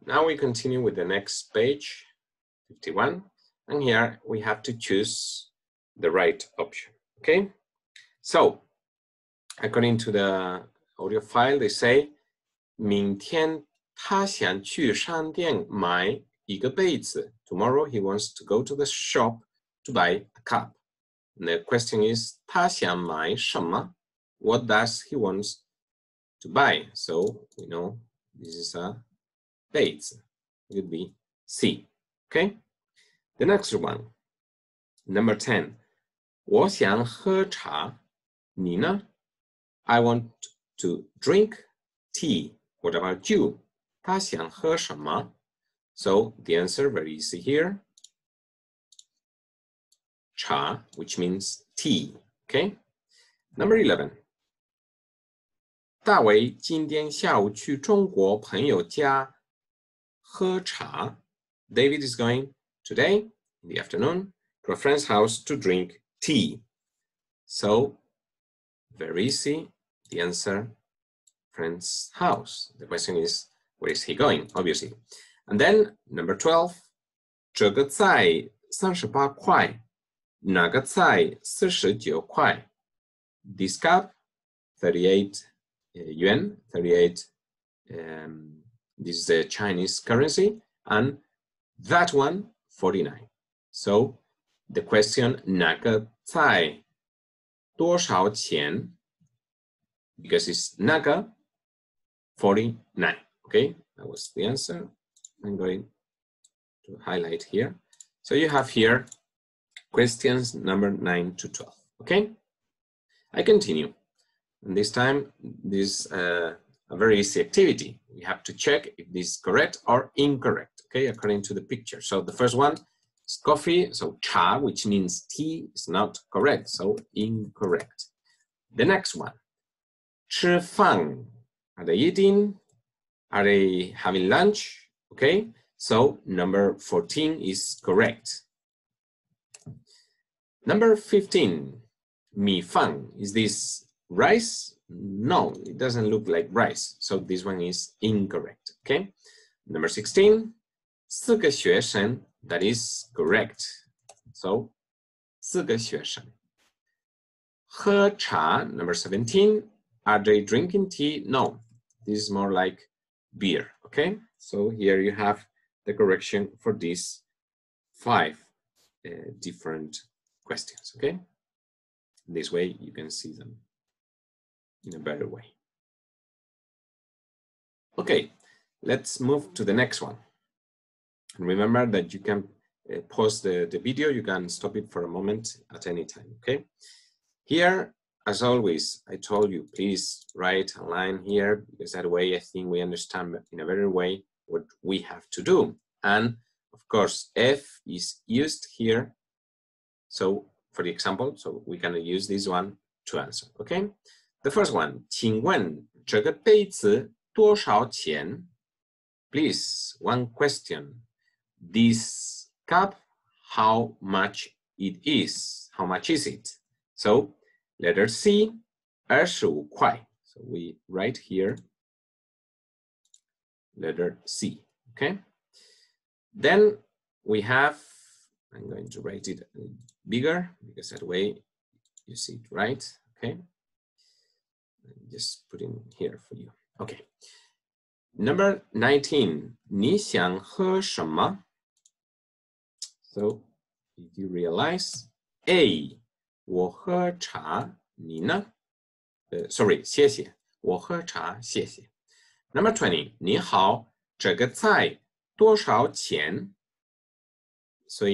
Now we continue with the next page, 51. And here we have to choose the right option, okay? So, according to the audio file, they say, 明天他想去商店买一个被子. Tomorrow he wants to go to the shop to buy a cup. And the question is, 他想买什么? What does he wants to buy? So we know this is a 被子. It would be C. Okay? The next one, number 10. 我想喝茶. 你呢? I want to drink tea. What about you? 他想喝什么? So the answer very easy here. Cha, which means tea. Okay? Number 11. 大为今天下午去中国朋友家喝茶. David is going today in the afternoon to a friend's house to drink tea. So, very easy. The answer, friend's house. The question is, where is he going? Obviously. And then, number 12. 这个菜38块. 那个菜49块. This cup, 38 yuan, 38, this is the Chinese currency, and that one, 49. So the question, 那个菜多少钱? Because it's 那个 49. Okay, that was the answer. I'm going to highlight here. So you have here questions number 9 to 12. Okay, I continue. And this time, this is a very easy activity. We have to check if this is correct or incorrect, okay, according to the picture. So the first one is coffee, so cha, which means tea, is not correct, so incorrect. The next one, 吃饭, are they eating? Are they having lunch? Okay, so number 14 is correct. Number 15, 米饭, is this rice? No, it doesn't look like rice. So this one is incorrect. Okay. Number 16, 四个学生, that is correct. So 四个学生. 喝茶, number 17, are they drinking tea? No, this is more like beer. Okay. So here you have the correction for these 5 different questions. Okay. This way you can see them in a better way. Okay, let's move to the next one. And remember that you can pause the video, you can stop it for a moment at any time, okay? Here, as always, I told you, please write a line here, because that way I think we understand in a better way what we have to do. And of course, F is used here. So for the example, so we can use this one to answer, okay? The first one, 请问这个杯子多少钱? Please, one question. This cup, how much it is? How much is it? So, letter C, 25块. So we write here, letter C, okay? Then we have, I'm going to write it bigger, because that way you see it right, okay? Just put in here for you. Okay. Number 19. 你想喝什么? So, did you realize? A. 我喝茶, 你呢? Sorry, 谢谢. 我喝茶, 谢谢. Number 20. 你好, 这个菜多少钱? So,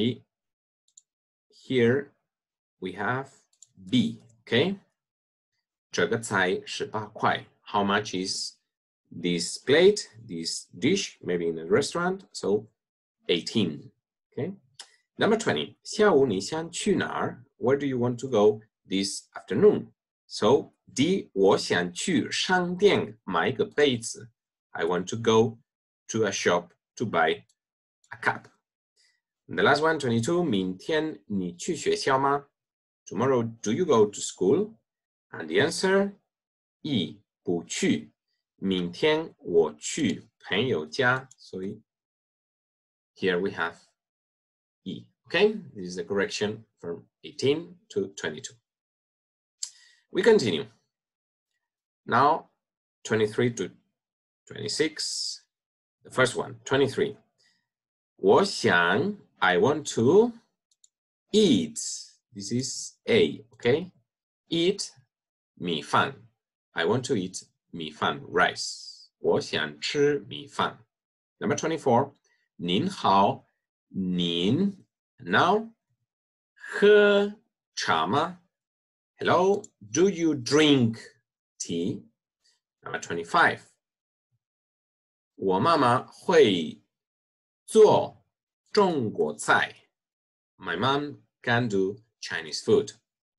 here we have B, okay? 这个菜18块. How much is this plate, this dish, maybe in a restaurant? So 18. Okay. Number 20. 下午你想去哪儿? Where do you want to go this afternoon? So D. 我想去商店买个杯子. I want to go to a shop to buy a cup. And the last one, 22. 明天你去学校吗? Tomorrow, do you go to school? And the answer, E, 不去. 明天我去朋友家，所以 here we have E. Okay, this is the correction from 18 to 22. We continue. Now, 23 to 26. The first one, 23. 我想 I want to eat. This is A, okay? Eat 米饭. I want to eat 米饭 rice. 我想吃米饭. Number 24. 您好, 您 now 喝茶吗? Hello, do you drink tea? Number 25. 我妈妈会做中国菜. My mom can do Chinese food.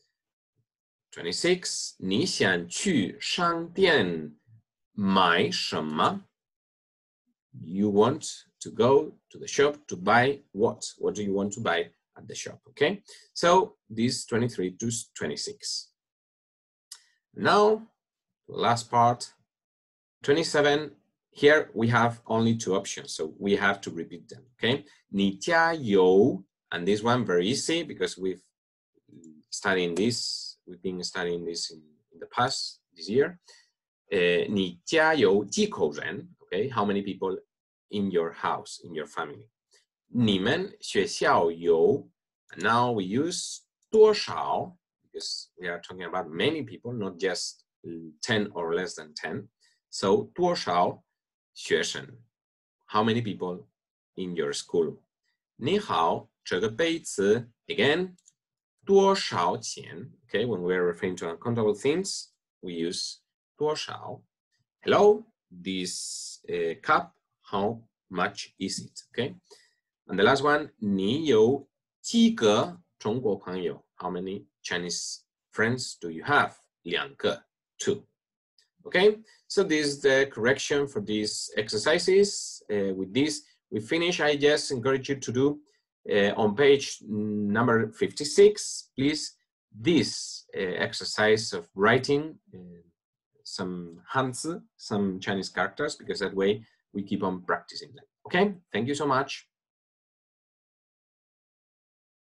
26. 你想去商店买什么? You want to go to the shop to buy what? What do you want to buy at the shop? Okay, so this 23 to 26. Now, the last part, 27. Here we have only two options, so we have to repeat them. Okay, 你加油, and this one very easy because we've studying this. We've been studying this in the past this year. 你家有几口人? Okay, how many people in your house, in your family? 你们学校有? Now we use 多少 because we are talking about many people, not just 10 or less than 10. So 多少学生? How many people in your school? 你好, 这个杯子 again. 多少钱? Okay, when we're referring to uncountable things, we use 多少. Hello, this cup, how much is it? Okay, and the last one, 你有几个中国朋友? How many Chinese friends do you have? 两个, 2. Okay, so this is the correction for these exercises. With this, we finish. I just encourage you to do on page number 56, please, this exercise of writing some Hanzi, some Chinese characters, because that way we keep on practicing them. Okay, thank you so much.